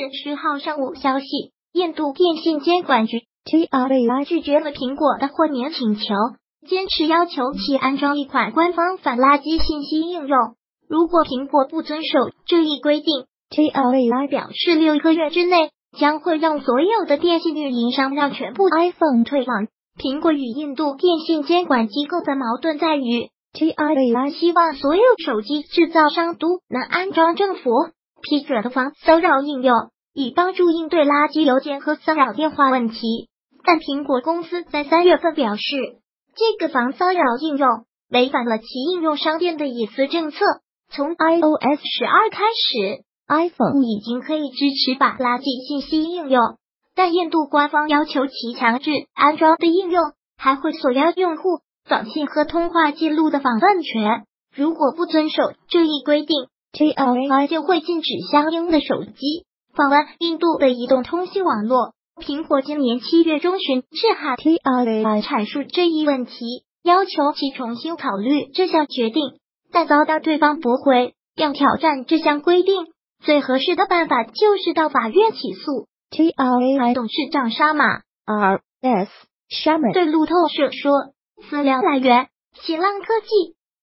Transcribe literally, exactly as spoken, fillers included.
月十号上午消息，印度电信监管局 T R A 拒绝了苹果的豁免请求，坚持要求其安装一款官方反垃圾信息应用。如果苹果不遵守这一规定， T R A 表示六个月之内将会让所有的电信运营商让全部 iPhone 退网。苹果与印度电信监管机构的矛盾在于 T R A 希望所有手机制造商都能安装政府批准的防骚扰应用，以帮助应对垃圾邮件和骚扰电话问题。但苹果公司在三月份表示，这个防骚扰应用违反了其应用商店的隐私政策。从 i O S 十二开始， iPhone 已经可以支持把垃圾信息应用，但印度官方要求其强制安装的应用还会锁押用户短信和通话记录的访问权。如果不遵守这一规定， T R A 就会禁止相应的手机访问印度的移动通信网络。苹果今年七月中旬致函 T R A 阐述这一问题，要求其重新考虑这项决定，但遭到对方驳回。要挑战这项规定，最合适的办法就是到法院起诉。 T R A 董事长沙马 R S Sharma 对路透社说，资料来源新浪科技。